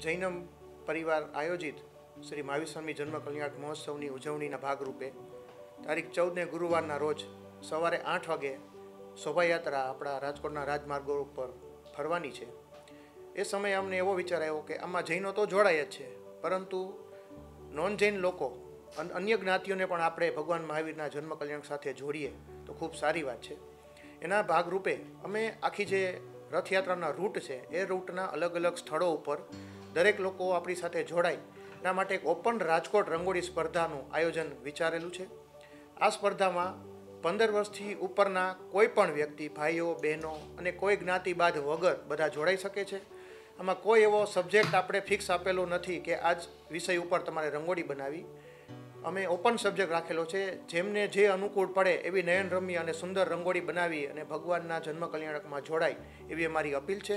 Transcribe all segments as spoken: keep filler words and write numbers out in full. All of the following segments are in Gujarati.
જૈનમ પરિવાર આયોજિત શ્રી મહાવીર સ્વામી જન્મ કલ્યાણ મહોત્સવની ઉજવણીના ભાગરૂપે તારીખ ચૌદને ગુરુવારના રોજ સવારે આઠ વાગે શોભાયાત્રા આપણા રાજકોટના રાજમાર્ગો ઉપર ફરવાની છે। એ સમયે અમને એવો વિચાર આવ્યો કે આમાં જૈનો તો જોડાય જ છે, પરંતુ નોન જૈન લોકો અન્ય જ્ઞાતિઓને પણ આપણે ભગવાન મહાવીરના જન્મ કલ્યાણ સાથે જોડીએ તો ખૂબ સારી વાત છે। એના ભાગરૂપે અમે આખી જે રથયાત્રાના રૂટ છે એ રૂટના અલગ અલગ સ્થળો ઉપર દરેક લોકો આપણી સાથે જોડાય એના માટે એક ઓપન રાજકોટ રંગોળી સ્પર્ધાનું આયોજન વિચારેલું છે। આ સ્પર્ધામાં પંદર વર્ષથી ઉપરના કોઈ પણ વ્યક્તિ, ભાઈઓ બહેનો અને કોઈ જ્ઞાતિ બાદ વગર બધા જોડાઈ શકે છે। આમાં કોઈ એવો સબ્જેક્ટ આપણે ફિક્સ આપેલો નથી કે આ જ વિષય ઉપર તમારે રંગોળી બનાવી। અમે ઓપન સબ્જેક્ટ રાખેલો છે, જેમને જે અનુકૂળ પડે એવી નયનરમ્ય અને સુંદર રંગોળી બનાવી અને ભગવાનના જન્મ કલ્યાણકમાં જોડાય એવી અમારી અપીલ છે।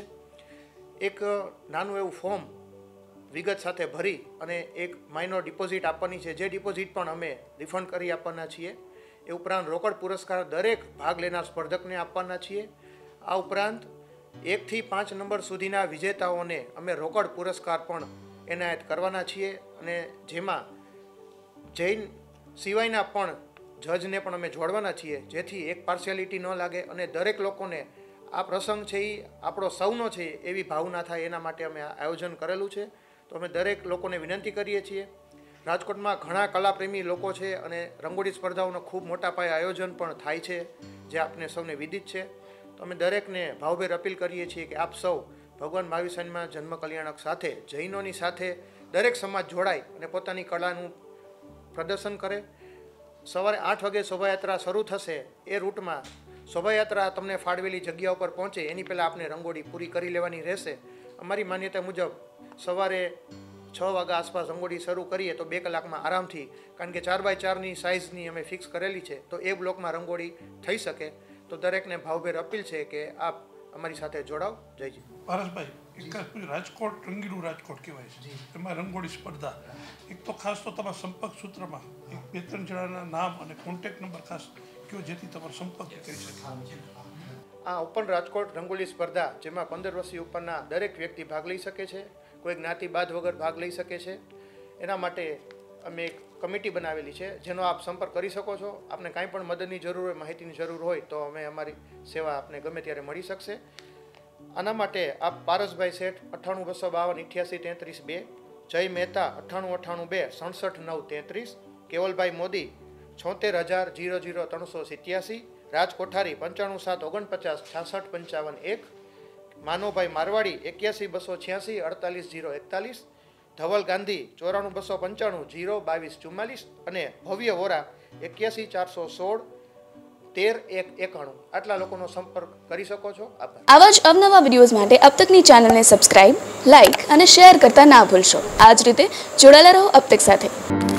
એક નાનું એવું ફોર્મ વિગત સાથે ભરી અને એક માઇનોર ડિપોઝિટ આપવાની છે, જે ડિપોઝિટ પણ અમે રિફંડ કરી આપવાના છીએ। એ ઉપરાંત રોકડ પુરસ્કાર દરેક ભાગ લેનાર સ્પર્ધકને આપવાના છીએ। આ ઉપરાંત એકથી પાંચ નંબર સુધીના વિજેતાઓને અમે રોકડ પુરસ્કાર પણ એનાયત કરવાના છીએ અને જેમાં જૈન સિવાયના પણ જજને પણ અમે જોડવાના છીએ, જેથી એક પાર્શિયાલિટી ન લાગે અને દરેક લોકોને આ પ્રસંગ છે એ આપણો સૌનો છે એવી ભાવના થાય, એના માટે અમે આયોજન કરેલું છે। તો અમે દરેક લોકોને વિનંતી કરીએ છીએ। રાજકોટમાં ઘણા કલાપ્રેમી લોકો છે અને રંગોળી સ્પર્ધાઓનો ખૂબ મોટા પાયે આયોજન પણ થાય છે, જે આપને સૌને વિદિત છે। તો અમે દરેકને ભાવભેર અપીલ કરીએ છીએ કે આપ સૌ ભગવાન મહાવીર સ્વામીના જન્મ કલ્યાણક સાથે જૈનોની સાથે દરેક સમાજ જોડાય અને પોતાની કળાનું પ્રદર્શન કરે। સવારે આઠ વાગે શોભાયાત્રા શરૂ થશે। એ રૂટમાં શોભાયાત્રા તમને ફાળવેલી જગ્યા ઉપર પહોંચે એની પહેલાં આપણે રંગોળી પૂરી કરી લેવાની રહેશે। અમારી માન્યતા મુજબ સવારે છ વાગ્યા આસપાસ રંગોળી શરૂ કરીએ તો બે કલાકમાં આરામથી, કારણ કે ચાર બાય ચારની સાઇઝની અમે ફિક્સ કરેલી છે, તો એ બ્લોકમાં રંગોળી થઈ શકે। તો દરેકને ભાવભેર અપીલ છે કે આપ અમારી સાથે જોડાવ। જયજી। પારસભાઈ, એક રાજકોટ રંગીલું રાજકોટ કહેવાય છે, એમાં રંગોળી સ્પર્ધા, એક તો ખાસ તો તમારા સંપર્ક સૂત્રમાં એક બે ત્રણ જણાના નામ અને કોન્ટેક્ટ નંબર ખાસ કયો, જેથી તમારો સંપર્ક કરી શકે। આ ઓપન રાજકોટ રંગોળી સ્પર્ધા, જેમાં પંદર વર્ષથી ઉપરના દરેક વ્યક્તિ ભાગ લઈ શકે છે, કોઈ જ્ઞાતિ બાદ વગર ભાગ લઈ શકે છે। એના માટે અમે એક કમિટી બનાવેલી છે, જેનો આપ સંપર્ક કરી શકો છો। આપને કાંઈ પણ મદદની જરૂર હોય, માહિતીની જરૂર હોય તો અમે અમારી સેવા આપને ગમે ત્યારે મળી શકશે। આના માટે આપ પારસભાઈ શેઠ અઠ્ઠાણું બસો બાવન અઠ્યાસી તેત્રીસ બે, જય મહેતા અઠ્ઠાણું અઠ્ઠાણું બે સડસઠ નવ તેત્રીસ, કેવલભાઈ મોદી છોતેર હજાર જીરો જીરો ત્રણસો સિત્યાસી, રાજ કોઠારી પંચાણું સાત ઓગણપચાસ છાસઠ પંચાવન એક, માનવભાઈ મારવાડી એક્યાસી બસો છ્યાસી અડતાલીસ જીરો એકતાલીસ, ધવલ ગાંધી ચોરાણું બસો પંચાણું જીરો બાવીસ ચુમ્માલીસ અને ભવ્ય વોરા એક્યાસી ચારસો સોળ તેર એક એકાણું। આટલા લોકોનો સંપર્ક કરી શકો છો। આભાર। આવા જ અવનવા વિડીયોઝ માટે અબતકની ચેનલને સબસ્ક્રાઇબ, લાઇક અને શેર કરતા ના ભૂલશો। આ જ રીતે જોડાયેલા રહો અબતક સાથે।